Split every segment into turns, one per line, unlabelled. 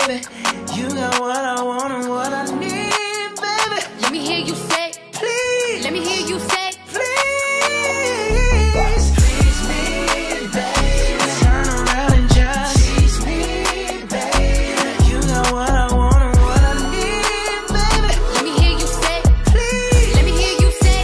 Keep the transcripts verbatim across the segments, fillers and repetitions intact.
baby. You got what I want and what I need, baby.
Let me hear you say,
please.
Let me hear you say,
please. Please me, baby. Turn around and just tease me, baby. You got what I want and what I need, baby.
Let me hear you say,
please.
Let me hear you say,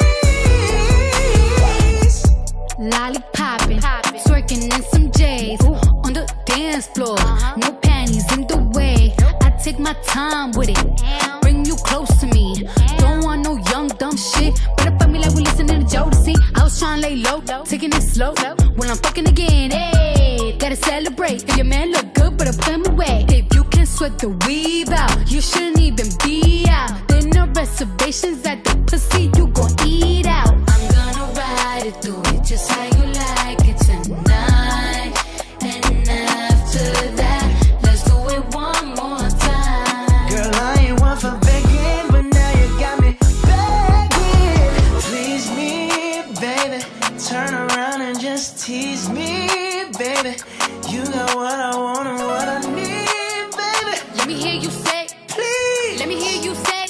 please.
Lollipopping, twerking in some J's on the dance floor.
Uh-huh.
No panties in the way. I take my time with it. Bring you close to me. Don't want no young dumb shit. Better fuck me like we listening to Jodeci. I was trying to lay low, taking it slow. When I'm fucking again, hey, gotta celebrate. If your man look good, better put him away. If you can sweat the weave out, you shouldn't even be out. There no reservations at the pussy, you gon' eat out. I'm gonna ride it through it just how you like it tonight. And after that, let's do it one more time.
Girl, I ain't one for begging, but now you got me begging. Please me, baby. Turn around and just tease me, baby. You got what I want and what I need, baby.
Let me hear you say,
please.
Let me hear you say,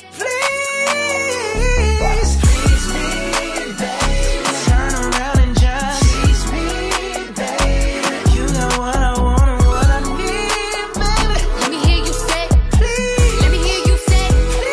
please. Please me, baby. Turn around and just tease me, baby. You got what I want and what I need, baby.
Let me hear you say,
please.
Let me hear you say,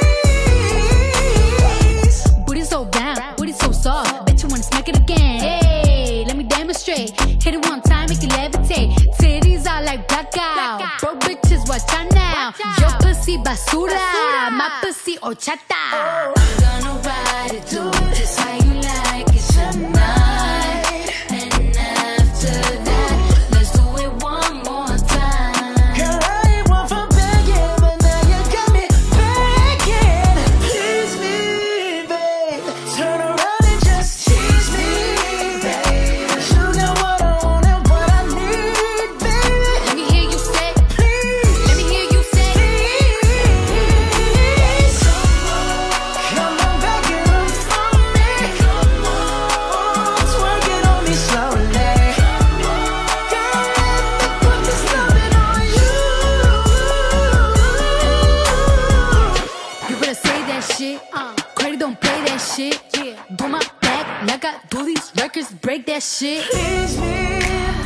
please.
booty so round, booty so soft. Bet you wanna smack it again. Hey, let me demonstrate. Hit it one time, make it levitate. Titties are like blackout. Broke bitches, watch out now. Your pussy basura, my pussy horchata. I'm gonna ride it through just how you like it tonight. And after that, let's do it one more time.
Girl, I ain't one for begging, but now you got me begging. Please me, babe. Turn around and just tease me, babe. You got what I want and what I need, baby.
Let me hear you say,
please.
Let me hear you say,
please. Come on back and up for me. Come on, twerk it on me slowly. Girl, let me put this loving on you.
you better say that shit. Credit don't play that shit. Do my back like I do these records, break that shit.
Please me,